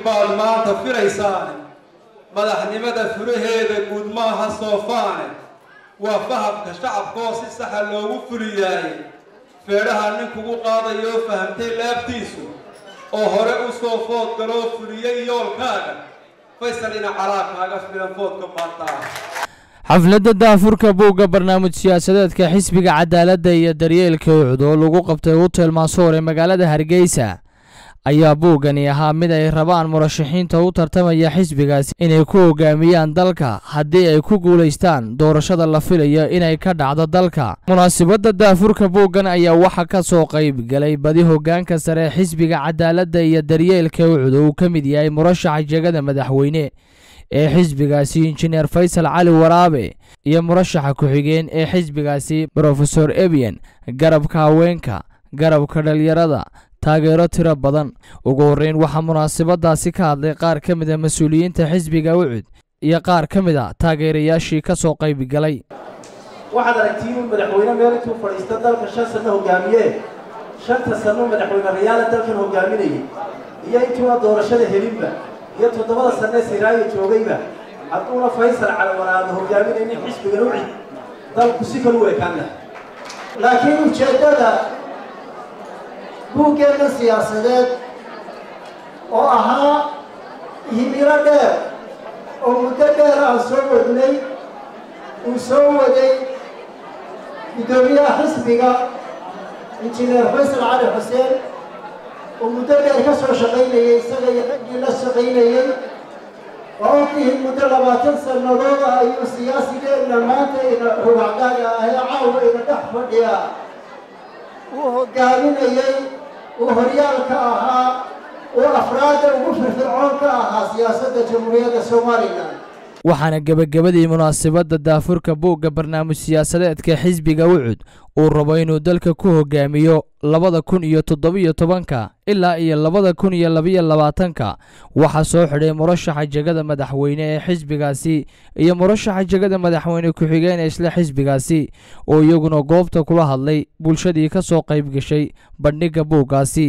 baad maanta filaysaane madaxnimada furaheeda guud maaha soofaane waa fahamka shacabkoo si saxa loogu fuliyaayey feedhaha nin kugu qaadayoo fahamtay laabtiisu oo hore u soo food galoo fuliyey yoolkaaga faysal ina calaakaaga filan foodka maantaa xafladda daafurka buugga barnaamij siyaasadeedka xisbiga cadaaladda iyo daryeelka ucud oo lagu qabtay hotel Mansour ee magaalada Hargeysa ayaa buuggani ahaa mid ay rabaan murashaxiinta u tartamaya xisbigaasi inay ku hogaamiyaan dalka haddii ay ku guuleystaan doorashada la filayo inay ka dhacdo dalka. munaasabadda daafurka buuggan ayaa waxa ka soo qayb galay badi hoggaanka sare xisbiga cadaaladda iyo daryeelka ucud oo ka mid yahay murashaxa jagada madaxweyne ee xisbigaasi injineer Faysal Cali Waraabe iyo murashaxa ku-xigeen ee xisbigaasi Professor Ebian garabka haweenka garabka dhalinyarada taageero tiro badan. ugu horeyn waxaa munaasabadaasi ka hadlay qaar ka mid ah mas'uuliyiinta xisbiga ucud iyo qaar ka mid ah taageerayaashii ka soo qayb galay. waxaad aragtiin madaxweyne meel intuu fadhiisto dalka 5 sano hogaamiye 5 sano madaxweyne rayaal dalkan hogaaminayay iyo intuu doorashada helinba iyo 7 sano siraayo joogayba hadduna Faysal Cali Waraabe hogaaminayay xisbiga ucud dalku si kale u ekaan laakiin ujeedada buuggeena siyaasadeed oo ahaa himilo dheer oo muddo dheer aan soo wadnay uu soo waday gudoomiyaha xisbiga injineer Faysal Cali Xuseen oo muddo dheer ka soo shaqaynayay isaga iyo raggii la shaqaynayay oo intii muddo 20 sannadood ayuu siyaasigeena maanta ina ruuxdaaga caawa ina dhex fadhiya uu hogaaminayay وهريالك أها وأفراد وفرعونك أها سياسة جمهورية Soomaaliland. waxaana gabagabadii munaasabadda daafurka buugga barnaamij siyaasadeedka xisbiga ucud uu rabo inuu dalka ku hogaamiyo 2017 ilaa iyo 2022 waxa soo xidhay murashaxa jagada madaxweyne ee xisbigaasi iyo murashaxa jagada madaxweyne ku-xigeen ee isla xisbigaasi oo iyaguna goobta kula hadlay bulshadii ka soo qayb gashay bandhigga buuggaasi.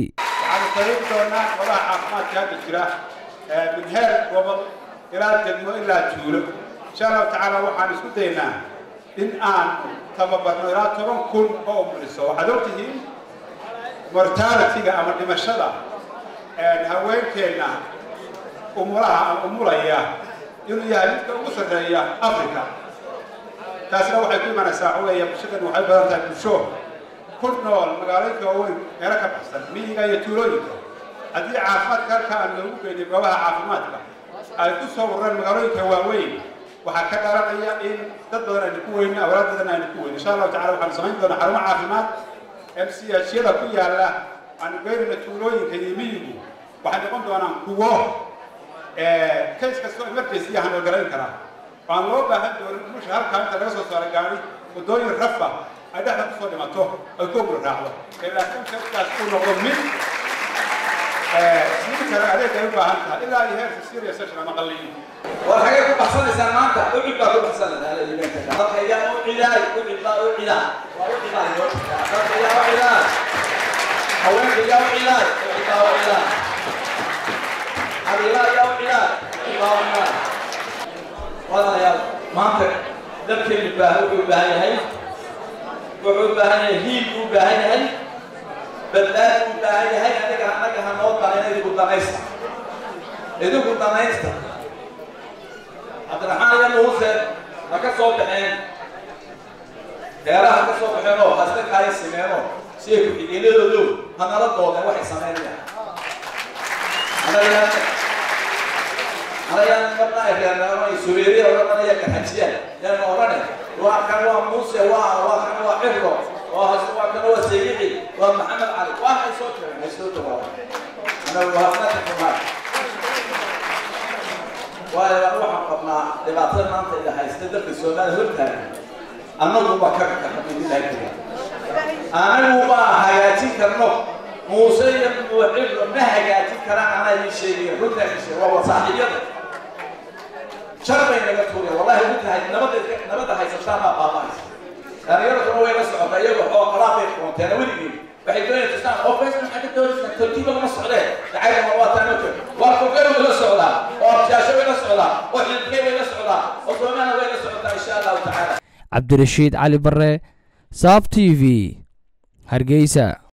إلى الجنة إلى الجولة إن شاء الله تعالى وحنا نسكتنا إن آن تبرنا إلى ترون كل قوم للسوا حضرته مرتالة تيجا أمر دمشقة هواين كنا أمورها يقول يا ليك وصل يا أفريقيا تاسنا واحد كل ما نساعده يا بشكل واحد بدرت بشوف كل نوع مقاليك هواين هركب حسن مين جاي تورونيك هذه عافات كان نقول بيجوا عافمات ay ku soo warran magaalooyinka waaweyn waxa ka dharanaya in dad badan ay ku weyn awraad badan ay ku weyn insha Allah ta'ala waxaan samayn doonaa xarumo caafimaad MCH-yada ku yaala aan geerina tuulooyinka yimigu waxay noqon doonaan kuwo case kasta emergency ah oo garan kara aan loo baahan doonin mush halka inta laga soo saaray gaari wadooyin rafa ay dhaxda ku soo dhimato ay ku raacdo ilaa kan kaas ku noqdo mid كان عليك يبقى عنها إلا هي في سيريا سجن مقلين. والحقيقة بحصل سمانته أعد بقى بحصل هذا اللي بينك. رب يا أعلا أعد لا رب يا أعلا حوالي يا أعلا أعد أعلا يا أعلا أعد والله يا ما أنت ذكر الباهي هاي وعباهي هي وباهي هاي بدلات وباهي هاي أنا هنوض علينا يقول دميستا يقول دميستا عبد الرحمن يا موسى ما كسب بحين دارها كسب بحينه خاصة كاي سمينه شيء كده لولو أنا لا ضوء واحد سمينه أنا يعني قبنا أنا يسويري ولا أنا يكحجيا يعني أورانا وكانوا موسى وكانوا حفظه وكانوا سيدي ومحمد علي واحد صوته أنا وهمنا كمان وأروح قبنا لبعضنا أنت اللي هيستدر بالسؤال هرتها أنا لو بكرك حبيبي لا كده أنا لو بحياتي كرنو موسى وحفظ ما حياتي كران أنا يشيل هرتها يشيل وهو صاحبي شربي نقطوري والله هرتها نبض هيستشار مع بابايس أنا يرى هو يسوع فيجوا هو قرابة كونتينر ولقي بحيث إنه تستعمل أو بس من حاجة تورس ترتيبه مصعدة تعالى مرات أنا كده وأركض وين ولا سعودة وأبشاشة وين سعودة وحلقي وين سعودة وصومنا وين سعودة إن شاء الله تعالى. عبد الرشيد علي بري صاف تي في هرقيسة.